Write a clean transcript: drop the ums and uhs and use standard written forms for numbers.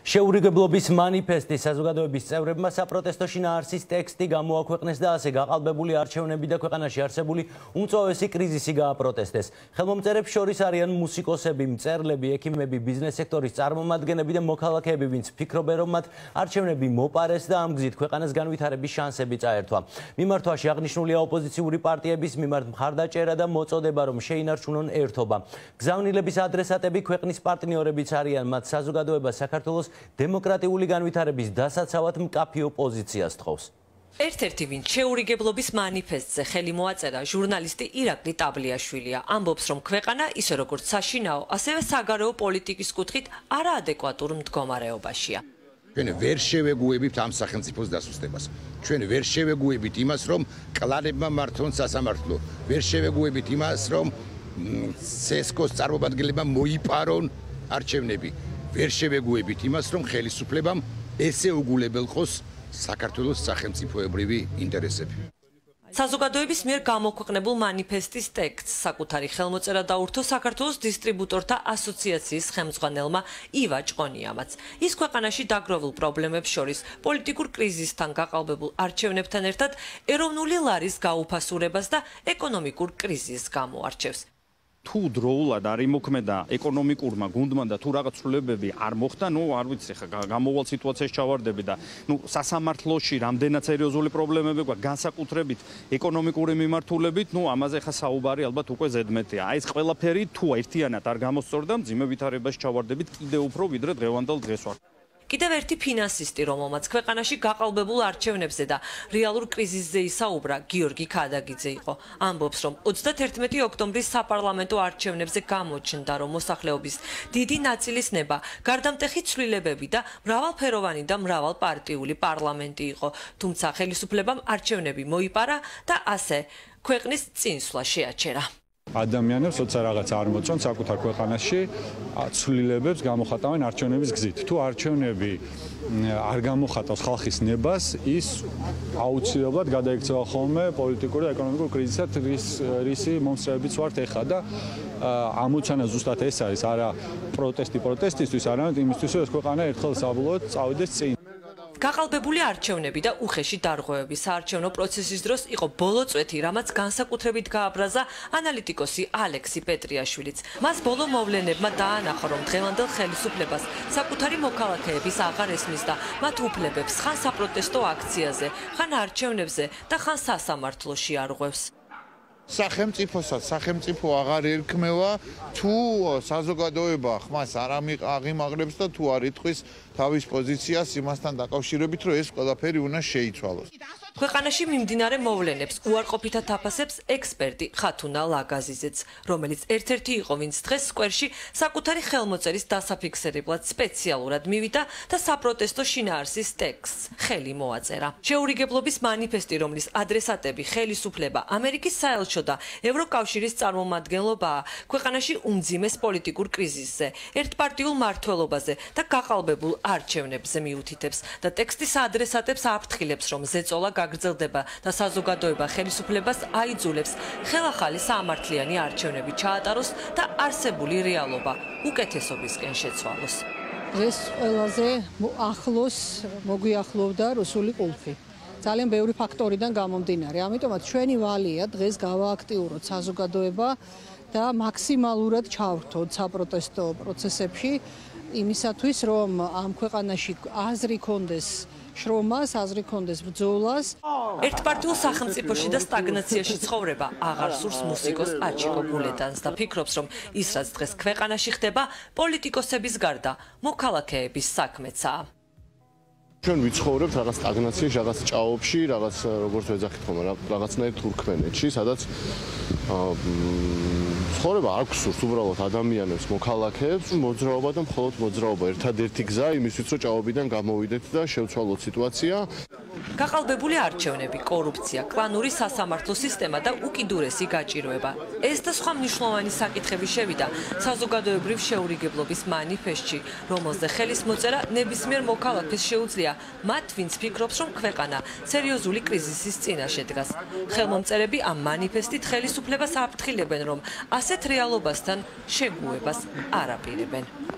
შეურიგებლობის მანიფესტი საზოგადოების წევრებმა საპროტესტო შინაარსის ტექსტი გამოაქვეყნეს და ასე გაყალბებული არჩევნები და ქვეყანაში არსებული უმწვავესი კრიზისი გააპროტესტეს. ხელმომწერებს შორის არიან მუსიკოსები, მწერლები, ექიმები, ბიზნეს სექტორის წარმომადგენლები და მოქალაქეები, ვინც ფიქრობენ, რომ მათ არჩევნები მოპარეს და ამ გზით ქვეყანას განვითარების შანსები წაერთვა. მიმართვაში აღნიშნულია ოპოზიციური პარტიების მიმართ მხარდაჭერა და მოწოდება, რომ შეინარჩუნონ ერთობა. გზავნილების ადრესატები ქვეყნის პარტნიორებიც არიან, მათ საზოგადოება საქართველოს დემოკრატიული განვითარების დასაცავად მკაფიო პოზიციას თხოვს. ერთ-ერთი ვინც შეურიგებლობის მანიფესტზე ხელი მოაწერა ჟურნალისტი ირაკლი ტაბლიაშვილია. ამბობს, რომ ქვეყანა ისე როგორც საშინაო, ასევე საგარეო პოლიტიკის კუთხით არაადეკვატურ მდგომარეობაშია. ჩვენ ვერ შევეგუებთ ამ სახელმწიფოს დასუსტებას. ჩვენ ვერ შევეგუებთ იმას, რომ კლანებმა მართონ სასამართლო. ვერ შევეგუებთ იმას, რომ სესკოს წარმომადგენლებმა მოიპარონ არჩევნები. ვერ შევეგუებით იმას, რომ ხელისუფლებამ ესე უგულებელყოს საქართველოს სახელმწიფოებრივი ინტერესები. საზოგადოების მიერ გამოქვეყნებულ მანიფესტის ტექსტს საკუთარი ხელმოწერა დაურთო საქართველოს დისტრიბუტორთა ასოციაციის ხელმძღვანელმა ივა ჭყონიამაც. ის ქვეყანაში დაგროვილ პრობლემებს შორის პოლიტიკურ კრიზისთან გაყალბებულ არჩევნებთან ერთად ეროვნული ლარის გაუფასურებას და ეკონომიკურ კრიზისს გამოარჩევს. თუ დროულად არ იმოქმედა ეკონომიკურმა გუნდმა და თუ რაღაც ცვლილებები არ მოხდა, არ ვიცი, გამოვალ სიტუაციაში ჩავარდები და სასამართლოში რამდენად სერიოზული პრობლემები გვაქვს, განსაკუთრებით ეკონომიკური მიმართულებით, ამაზე ხა საუბარი ალბათ უკვე ზედმეტია. აი ეს ყველაფერი თუ ერთიანად არ გამოსწორდა, მძიმე ვითარებაში ჩავარდებით კიდევ უფრო ვიდრე დღევანდელ დღეს ვარ. კიდევ ერთი ფინანსისტი, რომელმაც ქვეყანაში გაყალბებულ არჩევნებზე და რეალურ კრიზისზე ისაუბრა, გიორგი ქადაგიძე იყო. ამბობს, რომ 31 ოქტომბრის საპარლამენტო არჩევნებზე გამოჩნდა, რომ მოსახლეობის დიდი ნაწილის ნება გარდამტეხი ცვლილებები და მრავალფეროვანი და მრავალპარტიული პარლამენტი იყო. თუმცა ხელისუფლებამ არჩევნები მოიპარა და ასე ქვეყნის წინსვლა შეაჩერა. ადამიანებს როცა რაღაც არ მოწონს საკუთარ ქვეყანაში ცვლილებებს გამოხატავენ არჩევნების გზით. თუ არჩევნები არ გამოხატავს ხალხის ნებას, ის აუცილებლად გადაიქცევა ხოლმე პოლიტიკური და ეკონომიკური კრიზისად, რისი მომსწრებიც ვართ ეხლა და ამოცანა ზუსტად ეს არის, არა პროტესტისთვის, არამედ იმისთვის, რომ ეს ქვეყანა ერთხელ საბოლოოდ წავიდეს წინ. გაყალბებული არჩევნები და უხეში დარღვევები საარჩევნო პროცესის დროს იყო ბოლო წვეთი, რამაც განსაკუთრებით გააბრაზა ანალიტიკოსი ალექსი პეტრიაშვილიც. მას ბოლო მოვლენებმა დაანახა, რომ დღევანდელ ხელისუფლებას საკუთარი მოქალაქეების აღარ ესმის და მათ უფლებებს ხან საპროტესტო აქციაზე, ხან არჩევნებზე და ხან სასამართლოში არღვევს. სახელმწიფო აღარ ერქმევა, თუ საზოგადოება ხმას არ აღიმაღლებს და თუ არ იტყვის თავის პოზიციას იმასთან დაკავშირებით, რომ ეს ყველაფერი უნდა შეიცვალოს. ქვეყანაში მიმდინარე მოვლენებს უარყოფითად აფასებს ექსპერტი ხათუნა ლაგაზიძეც, რომელიც ერთ-ერთი იყო, ვინც დღეს სკვერში საკუთარი ხელმოწერის დასაფიქსირებლად სპეციალურად მივიდა და საპროტესტო შინაარსის ტექსტს ხელი მოაწერა. შეურიგებლობის მანიფესტი, რომლის ადრესატები ხელისუფლება, ამერიკის საელჩო და ევროკავშირის წარმომადგენლობაა, ქვეყანაში უმძიმეს პოლიტიკურ კრიზისზე, ერთპარტიულ მმართველობაზე და გაყალბებულ არჩევნებზე მიუთითებს და ტექსტის ადრესატებს აფრთხილებს, რომ ზეწოლა გაგრძელდება და საზოგადოება ხელისუფლებას აიძულებს ხელახალი საამართლიანი არჩევნები ჩაატაროს და არსებული რეალობა უკეთესობისკენ შეცვალოს. დღეს ყველაზე ახლოს მოგვიახლოვდა რუსული ყულფი. ძალიან ბევრი ფაქტორიდან გამომდინარე. ამიტომაც ჩვენი ვალია დღეს გავააქტიუროთ საზოგადოება და მაქსიმალურად ჩავრთოთ საპროტესტო პროცესებში იმისათვის, რომ ამ ქვეყანაში აზრი კონდეს შრომას, აზრი კონდეს ბრძოლას. ერთპარტიულ სახელმწიფოში და სტაგნაციაში ცხოვრება აღარ სურს მუსიკოს აჩიკო გულედანს და ფიქრობს, რომ ის რაც დღეს ქვეყანაში ხდება, პოლიტიკოსების გარდა მოქალაქეების საქმეცაა. ჩვენ ვიცხოვრებთ რაღაც სტაგნაციაში, რაღაც ჭაობში, რაღაც როგორც ვეძახით ხოლმე, რაღაცნაირ თურქმენეთში, სადაც ცხოვრება არ გსურს უბრალოდ ადამიანებს, მოქალაქეებს, მოძრაობა და მხოლოდ მოძრაობა. ერთადერთი გზა იმისთვის, რომ ჭაობიდან გამოვიდეთ და შევცვალოთ სიტუაცია. გაყალბებული არჩევნები, კორუფცია, კლანური სასამართლო სისტემა და უკიდურესი გაჭირვება. ეს და სხვა მნიშვნელოვანი საკითხები შევიდა საზოგადოებრივ შეურიგებლობის მანიფესტში, რომელზე ხელის მოწერა ნებისმიერ მოქალაქეს შეუძლია, მათ ვინც ფიქრობს, რომ ქვეყანა სერიოზული კრიზისის წინაშე დგას. ხელმომწერები ამ მანიფესტით ხელისუფლებას აფრთხილებენ, რომ ასეთ რეალობასთან შეგუებას არ აპირებენ.